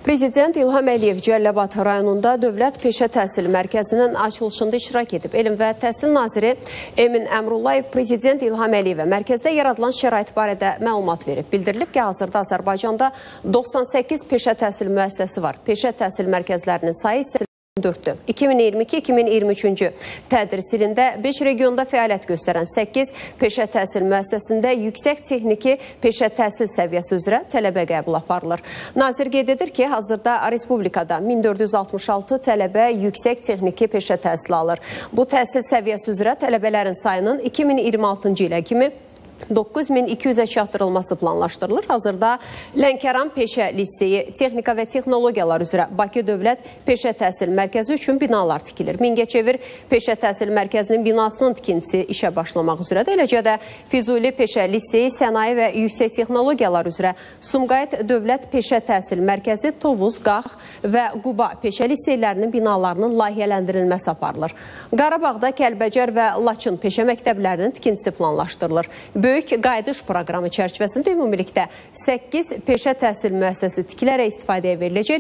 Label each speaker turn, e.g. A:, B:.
A: Prezident İlham Əliyev Cəlilabad rayonunda Dövlət Peşə Təhsil Mərkəzinin açılışında iştirak edib. Elm və Təhsil Naziri Emin Əmrullayev Prezident İlham Əliyevə mərkəzdə yaradılan şərait barədə məlumat verib. Bildirilib ki, hazırda Azərbaycanda 98 peşə təhsil müəssisəsi var. Peşə təhsil mərkəzlərinin sayı isə 4-dür. 2022-2023-cü tədris ilində 5 regionda fəaliyyət göstərən 8 peşə təhsil müəssisəsində yüksək texniki peşə təhsil səviyyəsi üzrə tələbə qəbul aparılır. Nazir qeyd edir ki, hazırda Respublikada 1466 tələbə yüksək texniki peşə təhsili alır. Bu təhsil səviyyəsi üzrə tələbələrin sayının 2026-cı ilə kimi 9200-ə çatdırılması planlaşdırılır. Hazırda Lənkəran Peşə Liseyi, Texnika və Texnologiyalar üzrə Bakı Dövlət Peşə Təhsil Mərkəzi üçün binalar tikilir. Mingəçevir Peşə Təhsil Mərkəzinin binasının tikintisi işə başlamaq üzrədir. Eləcə də Füzuli Peşə Liseyi, Sənaye və Yüksək Texnologiyalar üzrə Sumqayıt Dövlət Peşə Təhsil Mərkəzi, Tovuz, Qax və Quba peşə liseylərinin binalarının layihələndirilməsi aparılır. Qarabağda Kəlbəcər və Laçın peşə məktəblərinin tikintisi planlaşdırılır. Böyük qayıdış proqramı çərçivəsində ümumilikdə 8 peşə təhsil müəssisəsi tikilərək istifadəyə veriləcək.